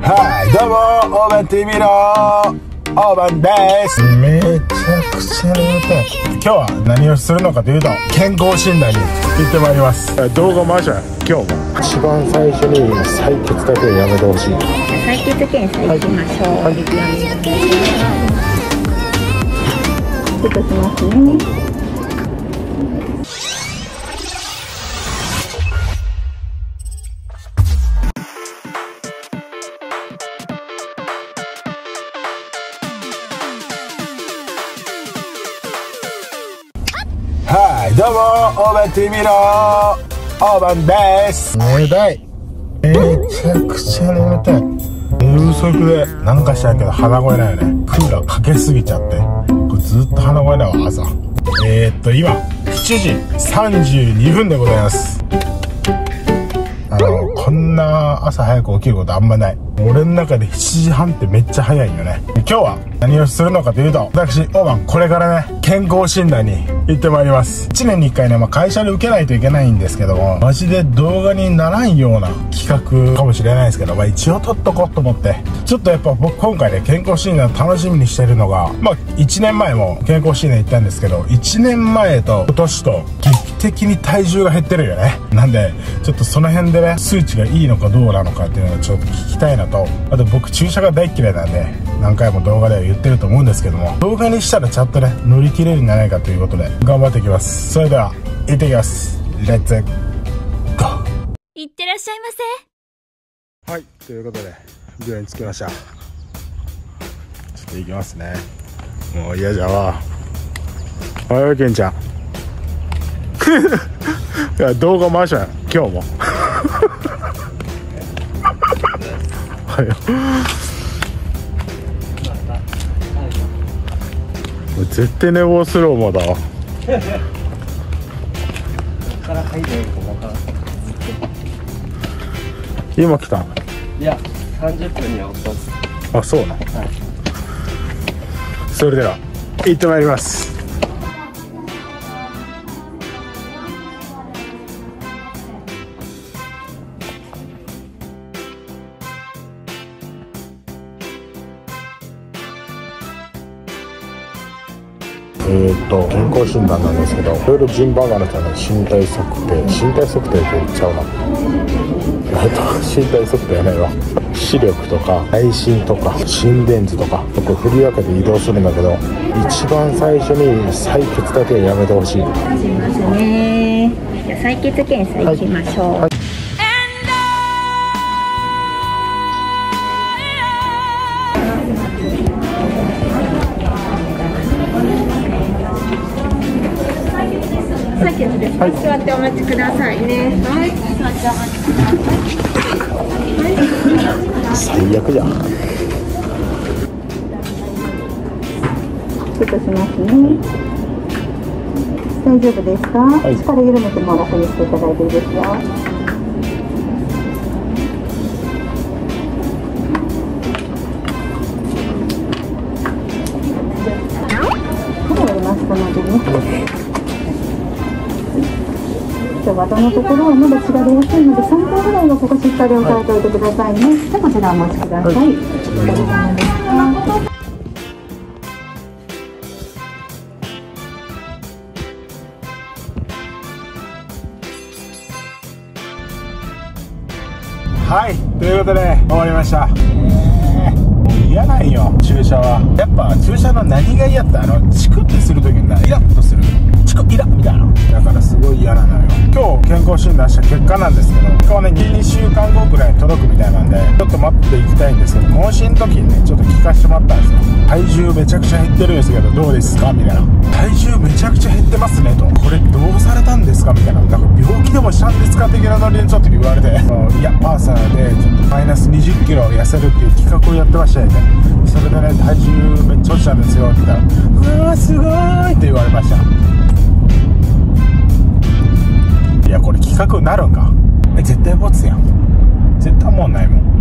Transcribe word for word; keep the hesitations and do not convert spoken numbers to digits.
はい、どうもオーバン ティーブイ のオーバンです。めちゃくちゃ眠たい。今日は何をするのかというと、健康診断に行ってまいります。動画回しは今日も一番最初に採血だけはやめてほしい。 採血検査行きましょう。はい、ちょっとしますね。 はい、どうもオーバン ティーブイ のオーバンです。眠たい。めちゃくちゃ眠たい。寝不足でなんかしないけど鼻声だよね。クーラーかけすぎちゃって、これずっと鼻声だわ。朝えー、っと今しちじさんじゅうにふんでございます。あのこんな朝早く起きることあんまない。俺の中でしちじはんってめっちゃ早いよね。今日は何をするのかというと、私オーバンこれからね健康診断に行ってまいります。いちねんにいっかいね、まあ、会社で受けないといけないんですけども、マジで動画にならんような企画かもしれないですけど、まあ、一応撮っとこうと思って、ちょっとやっぱ僕今回ね健康診断楽しみにしてるのが、まあいちねんまえも健康診断行ったんですけど、いちねんまえと今年と劇的に体重が減ってるよね。なんでちょっとその辺でね数値がいいのかどうなのかっていうのをちょっと聞きたいのと、あと僕注射が大っ嫌いなんで何回も動画では言ってると思うんですけども、動画にしたらちゃんとね乗り切れるんじゃないかということで頑張っていきます。それでは行ってきます。レッツゴー。 いってらっしゃいませ。 はい、ということで病院着きました。ちょっと行きますね。もう嫌じゃわ。おはようけんちゃんいや動画回したよ今日もはい絶対寝坊する思うだわ今来たん？ いやさんじゅっぷんには起きます。 あ、そうな、はい、それでは行ってまいります。えー、っと健康診断なんですけど、いろいろ順番があるんですよね。身体測定、身体測定って言っちゃうな。えっと身体測定やないわ。視力とか内心とか心電図とか僕振り分けて移動するんだけど、一番最初に採血だけはやめてほしい。 しますね。じゃあ採血検査行きましょう。はいはい、採血ですか？はい、座ってお待ちくださいね。はい、座ってお待ちください。 最悪じゃん。 ちょっとしますね。大丈夫ですか？はい、力緩めても楽にしていただいていいですよ。はい、終わりましたのでね。今日はどのところはまだ知られやすいのでさんかいぐらいはここしっかり押さえておいてくださいね。はい、じゃあこちらお待ちください。はい、お疲れ様でした。 はい、ということで終わりました。嫌なんよ注射は。やっぱ注射の何が嫌って、あのチクってする時にイラッとする、チクイラみたいな、だからすごい嫌なのよ。今日健康診断した結果なんですけど、結果はねにしゅうかんごくらいに届くみたいなんで、ちょっと待っていきたいんですけど、問診の時にねちょっと聞かせてもらったんですよ。体重めちゃくちゃ減ってるんですけどどうですかみたいな。体重めちゃくちゃ減ってますねと、これどうされたんですかみたいな。だから病気でもしたんですか的なノリでちょっと言われて、いやパーサーでちょっとマイナスにじゅっキロ痩せるっていう企画をやってましたよね。それでね体重めっちゃ落ちたんですよって言ったら、うわーすごーいって言われました。いやこれ企画になるんか。え絶対ボツやん。絶対もうないもん。